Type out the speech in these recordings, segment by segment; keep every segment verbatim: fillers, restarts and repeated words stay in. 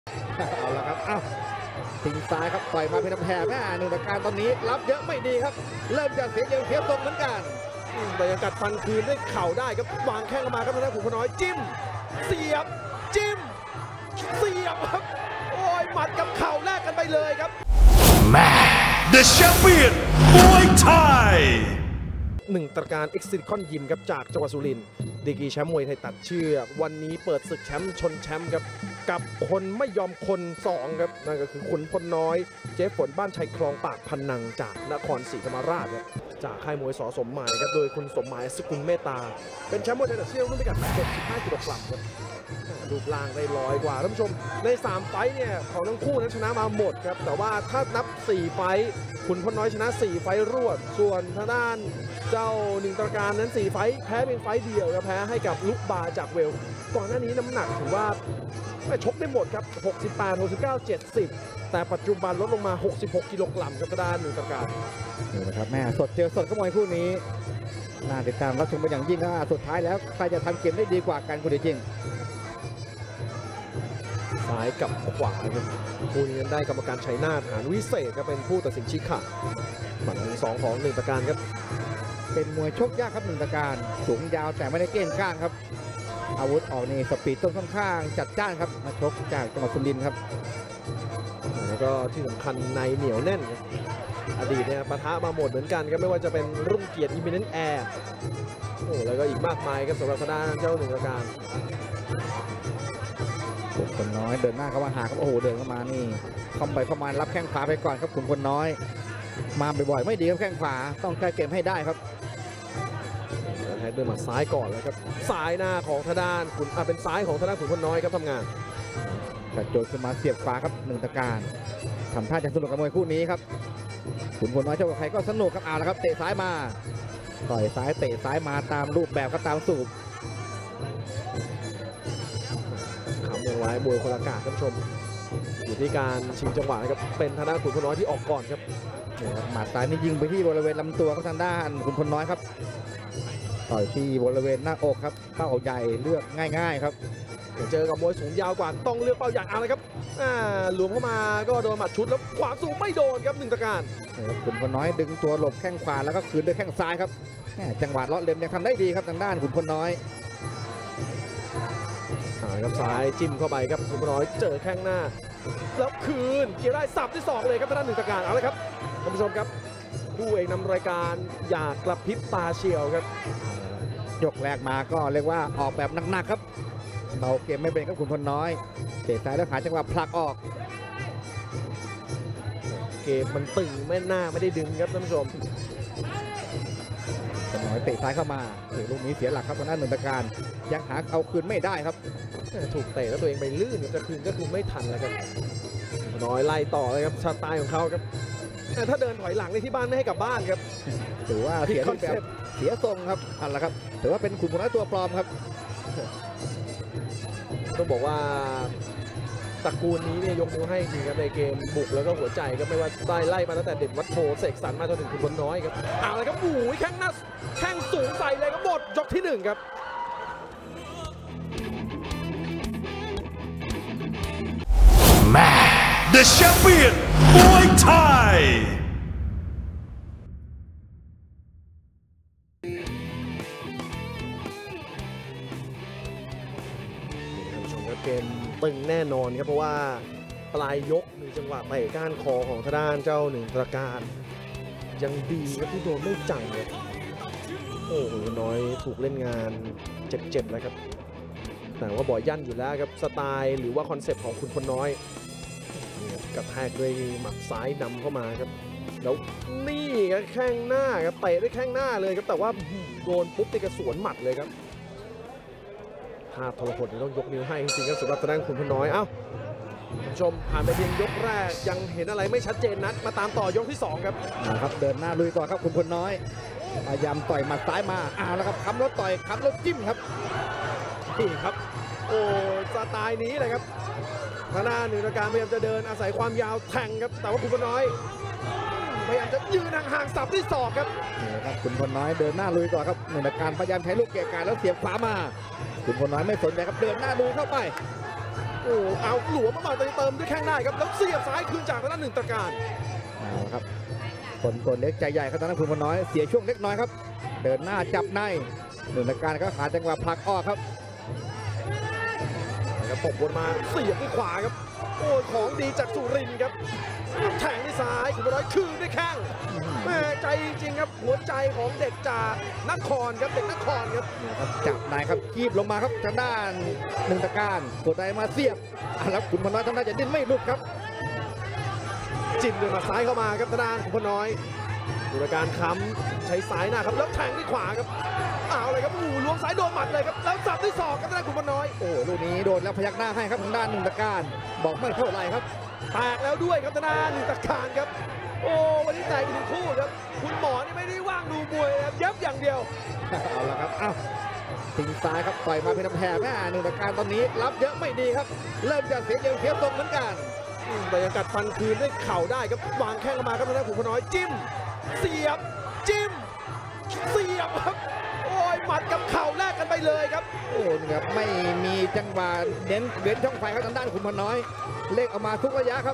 เอาละครับอ้าวทิ้งซ้ายครับต่อยมาเป็นแผลแม่หนึ่งตะการตอนนี้รับเยอะไม่ดีครับเริ่มจะเสียเกมเสียทรงเหมือนกันบรรยากาศฟันคืนด้วยเข่าได้ครับวางแข้งเข้ามาครับทางด้านขุนพลน้อยจิ้มเสียบจิ้มเสียบครับโอ้ยหมัดกับเข่าแลกกันไปเลยครับ The Champion Muay Thai หนึ่งตระการเอ็กซิคอนยิมครับจากจังหวัดสุรินทร์ดีกรีแชมป์มวยไทยตัดเชือกวันนี้เปิดศึกแชมป์ชนแชมป์ครับกับคนไม่ยอมคนสองครับนั่นก็คือขุนพลน้อยเจ๊ฝนบ้านชัยคลองปากพันนังจากนครศรีธรรมราชครับจากค่ายมวยส.สมหมายครับโดยคุณสมหมายสกุลเมตตาเป็นแชมป์มวยไทยตัดเชือกรุ่นพิกัดหกสิบห้ากิโลกรัมครับรูปร่างได้ร้อยกว่าท่านผู้ชมในสามไฟท์เนี่ยของทั้งคู่นั้นชนะมาหมดครับแต่ว่าถ้านับสี่ไฟท์ขุนพลน้อยชนะสี่ไฟท์รวดส่วนทางด้านเจ้าหนึ่งตระการนั้นสี่ไฟท์แพ้เป็นไฟท์เดียวครับแพ้ให้กับลุกบาจากเวลก่อนหน้านี้น้ำหนักถือว่าชกได้หมดครับหกสิบแปด หกสิบเก้า เจ็ดสิบแต่ปัจจุบันลดลงมาหกสิบหกกิโลกรัมครับทางด้านหนึ่งตระการนี่นะครับแม่สดเจอสดก็มวยคู่นี้น่าติดตามรับชมเป็นอย่างยิ่งว่าสุดท้ายแล้วใครจะทำเกมได้ดีกว่ากันคุณจริงซ้ายกับขวาครับคู่นี้ได้กรรมการชัยนาทหานวิเศษก็เป็นผู้ตัดสินชี้ขาดหมัดหนึ่งสองของหนึ่งตระการครับเป็นมวยชกยากครับหนึ่งตะการสูงยาวแต่ไม่ได้เก้งก้างครับอาวุธออกนี่สปีดต้นค่อนข้างจัดจ้านครับมาชกจากจังหวัดสุรินทร์ครับแล้วก็ที่สำคัญในเหนียวแน่นครับอดีตเนี่ยปะทะมาหมดเหมือนกันครับไม่ว่าจะเป็นรุ่งเกียรติอิมิเนนต์แอร์โอ้แล้วก็อีกมากมายครับสำหรับทางด้านเจ้าหนึ่งตระการขุนพลน้อยเดินหน้าเข้ามาหาครับโอ้โหเดินเข้ามานี่เข้าไปเข้ามารับแข้งขวาไปก่อนครับขุนพลน้อยมาบ่อยๆไม่ดีครับแข้งขวาต้องแก้เกมให้ได้ครับแทงด้วยหมัดซ้ายก่อนเลยครับซ้ายหน้าของทางด้านขุนอ่ะเป็นซ้ายของทางด้านขุนพลน้อยครับทำงานกระโจนขึ้นมาเสียบขวาครับหนึ่งตะการทำท่าจะสนุกกับมวยคู่นี้ครับขุนพลน้อยเจ้ากับใครก็สนุกครับเอาละครับเตะซ้ายมาต่อยซ้ายเตะซ้ายมาตามรูปแบบก็ตามสูบขำอย่างไรมวยคนละกาศท่านผู้ชมอยู่ที่การชิงจังหวะนะครับเป็นทางด้านขุนพลน้อยที่ออกก่อนครับหมัดซ้ายนี่ยิงไปที่บริเวณลำตัวครับทางด้านขุนพลน้อยครับต่อยที่บริเวณหน้าอกครับเป้าใหญ่เลือกง่ายๆครับเจอกับมวยสูงยาวกว่าต้องเลือกเป้าใหญ่เอาเลยครับหลวมเข้ามาก็โดนหมัดชุดแล้วขวาสูงไม่โดนครับหนึ่งตะการขุนพลน้อยดึงตัวหลบแข้งขวาแล้วก็คืนด้วยแข้งซ้ายครับจังหวะเลาะเล็มยังทำได้ดีครับทางด้านขุนพลน้อยครับซ้ายจิ้มเข้าไปครับขุนพลน้อยเจอแข้งหน้าแล้วคืนเกียร์ได้สับที่สองเลยครับทางด้านหนึ่งตะการเอาเลยครับท่านผู้ชมครับผู้เอกนำรายการอยากกระพริบตาเชียวครับยกแรกมาก็เรียกว่าออกแบบหนักๆครับเบาเกมไม่เป็นครับขุนพลน้อยเตะซ้ายแล้วหาจังหวะผลักออกเกมมันตึงไม่หน้าไม่ได้ดึงครับท่านผู้ชมขุนน้อยเตะซ้ายเข้ามาเตะลูกนี้เสียหลักครับทางด้านหนึ่งตะการยังหาเอาคืนไม่ได้ครับถูกเตะแล้วตัวเองไปลื่นจะคืนก็คือไม่ทันแล้วครับน้อยไล่ต่อเลยครับสไตล์ของเขาครับแต่ถ้าเดินถอยหลังในที่บ้านไม่ให้กลับบ้านครับถือว่าเสียรูปแบบเสียทรงครับอันละครับถือว่าเป็นขุนพลน้อยตัวปลอมครับต้องบอกว่าตระกูลนี้เนี่ยยกนิ้วให้จริงครับในเกมบุกแล้วก็หัวใจก็ไม่ว่าได้ไล่มาตั้งแต่เด่นวัดโพเสกสรรมาจนถึงขุนพลน้อยครับเอาเลยครับโอ้ยแข้งหน้าแข้งสูงใส่เลยครับหมดยกที่หนึ่งครับ The Champion Muay Thai เกมตึงแน่นอนครับเพราะว่าปลายยกมีจังหวะเตะก้านคอของทางด้านเจ้าหนึ่งตระการยังดีครับที่โดนไม่จังเลยโอ้โหน้อยถูกเล่นงานเจ็บๆแล้วครับแต่ว่าบ่อยยั่นอยู่แล้วครับสไตล์หรือว่าคอนเซ็ปต์ของคุณพลน้อยกระแทกด้วยหมัดซ้ายนำเข้ามาครับแล้วนี่ครับแข้งหน้าครับเตะด้วยแข้งหน้าเลยครับแต่ว่าโดนปุ๊บติดกระสวนหมัดเลยครับภาพทรหดต้องยกนิ้วให้จริงๆครับสำหรับทางด้านขุนพลน้อยเอ้าผู้ชมผ่านไปเพียงยกแรกยังเห็นอะไรไม่ชัดเจนนัดมาตามต่อยกที่สองครับนะครับเดินหน้าลุยต่อครับขุนพลน้อยพยายามต่อยหมัดซ้ายมาอ้าวแล้วครับค้ำรถต่อยค้ำรถจิ้มครับนี่ครับโอ้สไตล์นี้เลยครับทางด้านหนึ่งตระการพยายามจะเดินอาศัยความยาวแทงครับแต่ว่าขุนพลน้อยพยายามจะยืนห่างๆสับที่ศอกครับนี่ครับขุนพลน้อยเดินหน้าลุยต่อครับหนึ่งตระการพยายามใช้ลูกเกะกะแล้วเสียบขวามาขุนพลน้อยไม่สนใจครับเดินหน้าลุยเข้าไปโอ้เอาหลวมมาหน่อยแต่เติมด้วยแข้งได้ครับแล้วเสียบซ้ายคืนจากทางด้านหนึ่งตระการเอาละครับคนตัวเล็กใจใหญ่ครับตอนนั้นคุณพลน้อยเสียช่วงเล็กน้อยครับเดินหน้าจับในหนึ่งตะการก็หาจังหวะผลักออกครับแล้วตกบนมาเสียบด้วยขวาครับโอ้ยของดีจากสุรินทร์ครับแทงด้วยซ้ายคุณพลน้อยคืนด้วยแข้งแม่ใจจริงๆครับหัวใจของเด็กจากนครครับเด็กนครครับครับจับในครับคีบลงมาครับทางด้านหนึ่งตะการกดในมาเสียบอ่ะแล้วคุณพลน้อยทำได้จะดิ้นไม่หลุดครับจิ้มด้วยหมาซ้ายเข้ามาครับทางด้านขุนพลน้อยดูรายการค้ำใช้ซ้ายหน้าครับแล้วแทงด้วยขวาครับเอาเลยครับอู้ล้วงซ้ายโดนหมัดเลยครับแล้วสับด้วยศอกครับทางด้านขุนพลน้อยโอ้ลูกนี้โดนแล้วพยักหน้าให้ครับทางด้านหนึ่งตะการบอกไม่เท่าไหร่ครับแตกแล้วด้วยครับทางด้านหนึ่งตะการครับโอ้วันนี้แตกอีกหนึ่งคู่ครับคุณหมอนี่ไม่ได้ว่างดูมวยนะครับเย็บอย่างเดียวเอาละครับอ้าวทิ้งซ้ายครับต่อยมาเป็นลำแผลแม่หนึ่งตะการตอนนี้รับเยอะไม่ดีครับเริ่มจะเสียเกี่ยวเสียทรงเหมือนกันแต่ยังกัดฟันคืนด้วยเข่าได้ครับวางแข้งเข้ามาครับทางด้านขุนพลน้อยจิ้มเสียบจิ้มเสียบครับโอ้ยหมัดกับเข่าแลกกันไปเลยครับโอ้นี่ครับไม่มีจังหวะเน้นเว้นช่องไฟครับทางด้านขุนพลน้อยเลขออกมาทุกระยะครับ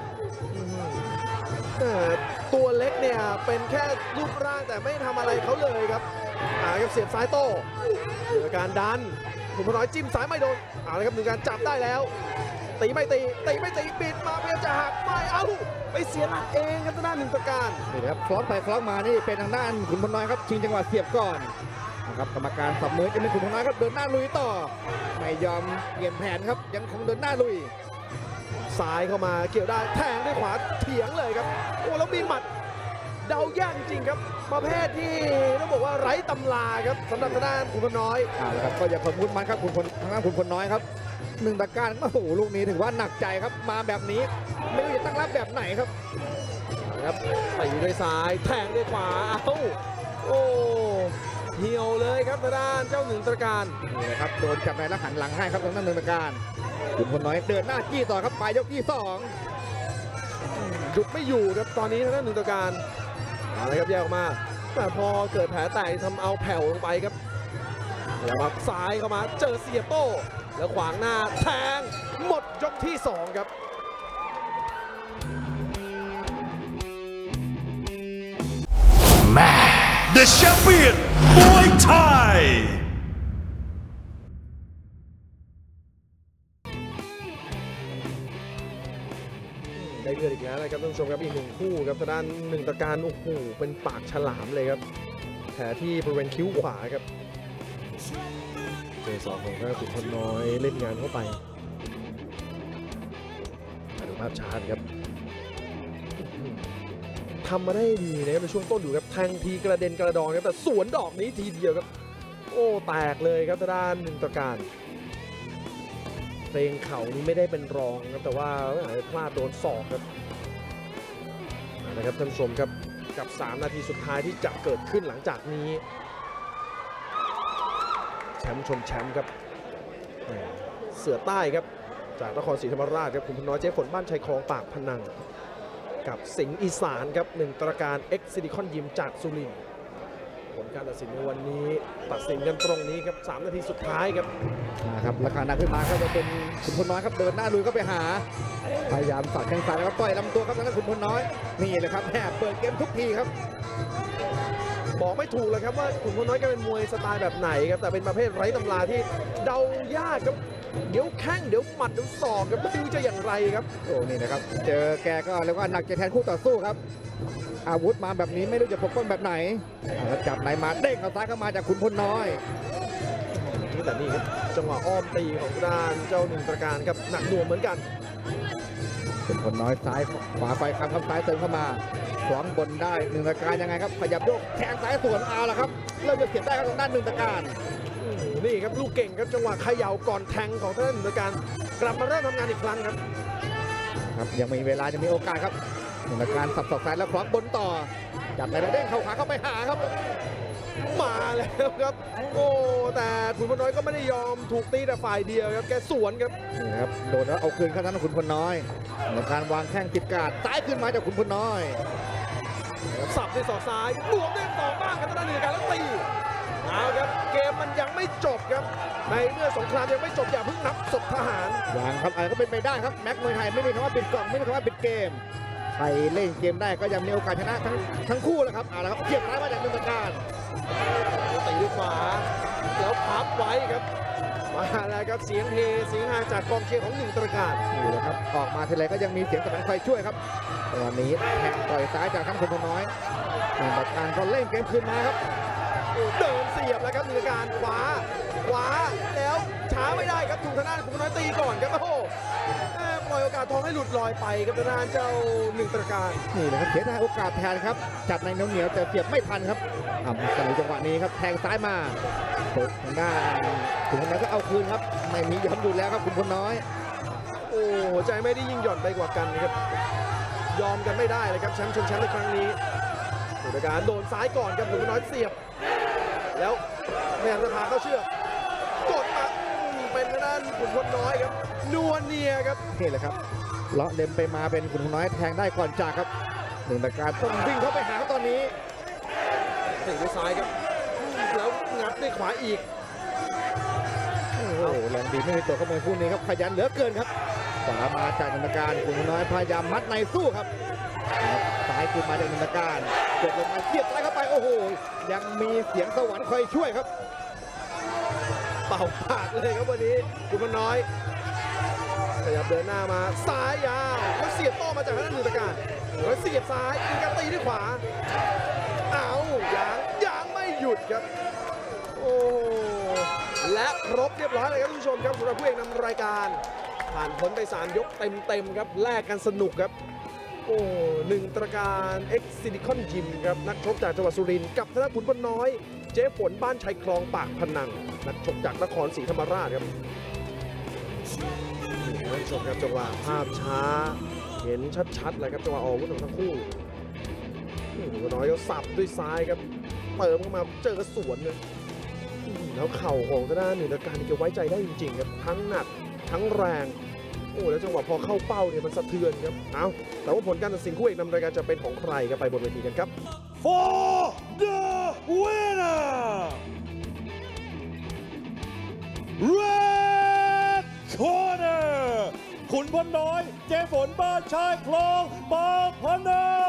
แต่ตัวเล็กเนี่ยเป็นแค่รูปร่างแต่ไม่ทำอะไรเขาเลยครับอ่าครับเสียบซ้ายโต้เกิดอาการดันขุนพลน้อยจิ้มซ้ายไม่โดนเอาเลยครับหนึ่งการจับได้แล้วตีไม่ตีตีไม่ตีบิดมาพยายามจะหักไม่เอาไปเสียหลักเองครับทางด้านหนึ่งตะการนี่นะครับคล้องไปคล้องมานี่เป็นทางด้านขุนพลน้อยครับชิงจังหวะเสียบก่อนนะครับกรรมการสับมือจะเป็นขุนพลน้อยครับเดินหน้าลุยต่อไม่ยอมเปลี่ยนแผนครับยังคงเดินหน้าลุยซ้ายเข้ามาเกี่ยวได้แทงด้วยขวาเถียงเลยครับโอ้แล้วมีหมัดเดายากจริงครับประเภทที่ต้องบอกว่าไร้ตำราครับสำหรับทางด้านขุนพลน้อยเอาละครับก็อย่าเพิ่มมุดมันครับขุนพลทางด้านขุนพลน้อยครับหนึ่งตะการโอ้โหลูกนี้ถือว่าหนักใจครับมาแบบนี้ไม่รู้จะตั้งรับแบบไหนครับครับตีด้วยซ้ายแทงด้วยขวาเอ้าโอ้เหี่ยวเลยครับทางด้านเจ้าหนึ่งตระการนี่นะครับโดนจับในแล้วหันหลังให้ครับทางด้านหนึ่งตะการขุนพลน้อยเดินหน้าจี้ต่อครับปลายยกที่สองหยุดไม่อยู่ครับตอนนี้ทางด้านหนึ่งตระการเอาเลยครับแยกออกมาแต่พอเกิดแผลแตกทำเอาแผ่วลงไปครับแล้วมาซ้ายเข้ามาเจอเสียโต้แล้วขวางหน้าแทงหมดยกที่สองครับ The champion, Muay Thai. ได้เลือดอีกแล้วนะครับท่านผู้ชมครับอีกหนึ่งคู่ครับทางด้านหนึ่งตะการโอ้โหเป็นปากฉลามเลยครับแผลที่บริเวณคิ้วขวาครับเจอสองของทางขุนพลน้อยเล่นงานเข้าไปมาดูภาพช้าครับทำมาได้ดีนะครับในช่วงต้นดูครับแทงทีกระเด็นกระดอนครับแต่สวนดอกนี้ทีเดียวครับโอ้แตกเลยครับทางด้านหนึ่งตะการเพลงเข่านี้ไม่ได้เป็นรองครับแต่ว่าอาจจะพลาดโดนศอกครับนะครับท่านผู้ชมครับกับสามนาทีสุดท้ายที่จะเกิดขึ้นหลังจากนี้แชมป์ชนแชมป์ครับเสือใต้ครับจากนครศรีธรรมราชครับคุณพลน้อยเจ๊ฝนบ้านชัยคลองปากพนังกับสิงห์อีสานครับหนึ่งตระการเอ็กซิลิคอนยิมจากสุรินทร์ผลการตัดสินในวันนี้ตัดสินกันตรงนี้ครับสามนาทีสุดท้ายครับนะครับราคาหนักขึ้นมาก็จะเป็นขุนพลน้อยครับเดินหน้าลุยเข้าไปหาพยายามสับแข้งซ้ายแล้วก็ต่อยลำตัวครับทางด้านขุนพลน้อยนี่เลยครับแอบเปิดเกมทุกทีครับบอกไม่ถูกเลยครับว่าขุนพลน้อยแกเป็นมวยสไตล์แบบไหนครับแต่เป็นประเภทไร้ตำราที่เดายากครับเดี๋ยวแข้งเดี๋ยวหมัดเดี๋ยวศอกครับไม่รู้จะอย่างไรครับโอ้นี่นะครับเจอแกก็เรียกว่าหนักใจแทนคู่ต่อสู้ครับอาวุธมาแบบนี้ไม่รู้จะปกป้องแบบไหนอ่าแล้วจับไหนมาเด้งเอาซ้ายเข้ามาจากขุนพลน้อยแต่นี่ครับจังหวะอ้อมตีของด้านเจ้าหนึ่งตระการครับหนักหน่วงเหมือนกันขุนพลน้อยซ้ายขวาไฟคำคำซ้ายเติมเข้ามาขวางบนได้หนึ่งตะการยังไงครับขยับโยกแทงซ้ายสวนเอาละครับเริ่มจะเสียบได้ครับทางด้านหนึ่งตะการนี่ครับลูกเก่งครับจังหวะเขย่าก่อนแทงของท่านหนึ่งตระการกลับมาเริ่มทำงานอีกครั้งครับครับยังมีเวลาจะมีโอกาสครับหนึ่งตะการสับศอกซ้ายแล้วขวางบนต่อจับในแล้วเด้งเข้าขาเข้าไปหาครับมาแล้วครับโอ้แต่ขุนพลน้อยก็ไม่ได้ยอมถูกตีแต่ฝ่ายเดียวครับแกสวนครับนี่นะครับโดนแล้วเอาคืนเข้าทางด้านขุนพลน้อยในการวางแข้งติดกาดซ้ายขึ้นมาจากขุนพลน้อยสับด้วยศอกซ้ายบวกด้วยศอกบ้างครับทางด้านหนึ่งตระการแล้วตีเอาครับเกมมันยังไม่จบครับในเมื่อสงครามยังไม่จบอย่าเพิ่งนับศพทหารอย่างครับอะไรก็เป็นไปได้ครับแม็กมวยไทยไม่มีคำว่าปิดกล่องไม่มีคำว่าปิดเกมใครเล่นเกมได้ก็ยังมีโอกาสชนะทั้งทั้งคู่แหละครับเอาละครับเทียบซ้ายมาจากหนึ่งตะการตีด้วยขวาแล้วพับไว้ครับมาแล้วครับเสียงเฮเสียงฮาจากกองเชียร์ของหนึ่งตระการนี่แหละครับออกมาทีไรก็ยังมีเสียงสมันคอยช่วยครับตอนนี้แทงต่อยซ้ายจากทั้งคนน้อยหนึ่งตะการก็เล่นเกมคืนมาครับเดินเสียบแล้วครับหนึ่งตระการขวาขวาแล้วช้าไม่ได้ครับถูกทางด้านคุณน้อยตีก่อนครับโอ้โหแม่ปล่อยโอกาสทองให้หลุดลอยไปครับทางด้านเจ้าหนึ่งตระการนี่แหละครับเสียดายโอกาสแทนครับจัดในเหนียวๆแต่เสียบไม่ทันครับอ่ำสนุกจังหวะนี้ครับแทงซ้ายมาตกทางด้านถึงนั้นก็เอาคืนครับไม่มีย้อนอยู่แล้วครับคุณพลน้อยโอ้หัวใจไม่ได้ยิ่งหย่อนไปกว่ากันนะครับยอมกันไม่ได้เลยครับแชมป์ชนแชมป์ในครั้งนี้หนึ่งตระการโดนซ้ายก่อนครับคุณน้อยเสียบแล้วพยายามจะพาเข้าเชือกกดมาอืมเป็นทางด้านขุนพลน้อยครับนัวเนียครับนี่แหละครับเลาะเล็มไปมาเป็นคุณพลน้อยแทงได้ก่อนจากครับหนึ่งตะการต้องวิ่งเข้าไปหาเขาตอนนี้ตีด้วยซ้ายครับอืมแล้วงัดด้วยขวาอีกโอ้โหแรงดีไม่มีตัวขโมยคู่นี้ครับขยันเหลือเกินครับขวามาจากหนึ่งตะการคุณพลน้อยพยายามมัดในสู้ครับครับซ้ายคือมาจากหนึ่งตะการกดลงมาเสียบซ้ายเข้าไปโอ้โหยังมีเสียงสวรรค์คอยช่วยครับเป่าปากเลยครับวันนี้คุณพลน้อยขยับเดินหน้ามาซ้ายยาวแล้วเสียบโต้มาจากทางด้านหนึ่งตะการแล้วเสียบซ้ายอีกการตีด้วยขวาเอายางยางไม่หยุดครับโอ้และครบเรียบร้อยเลยครับท่านผู้ชมครับสำหรับผู้เอกนำรายการผ่านพ้นไปสามยกเต็มๆครับแลกกันสนุกครับโอ้หนึ่งตระการเอ็กซิลิคอนยิมครับนักชกจากจังหวัดสุรินทร์กับธนบุญพลน้อยเจ๊ฝนบ้านชัยคลองปากพนังนักชกจากนครศรีธรรมราชครับท่านผู้ชมครับจังหวะภาพช้าเห็นชัดๆเลยครับจังหวะออกอาวุธของทั้งคู่อืมพลน้อยก็สับด้วยซ้ายครับเติมเข้ามาเจอสวนเลยอืมแล้วเข่าของทางด้านหนึ่งตระการนี่จะไว้ใจได้จริงๆครับทั้งหนักทั้งแรงโอ้แล้วจังหวะพอเข้าเป้าเนี่ยมันสะเทือนครับเอาแต่ว่าผลการตัดสินคู่เอกนำรายการจะเป็นของใครครับไปบนเวทีกันครับ For the winner, Red Corner ขุนพลน้อย เจฝนบ้านชายคลองบางพนัง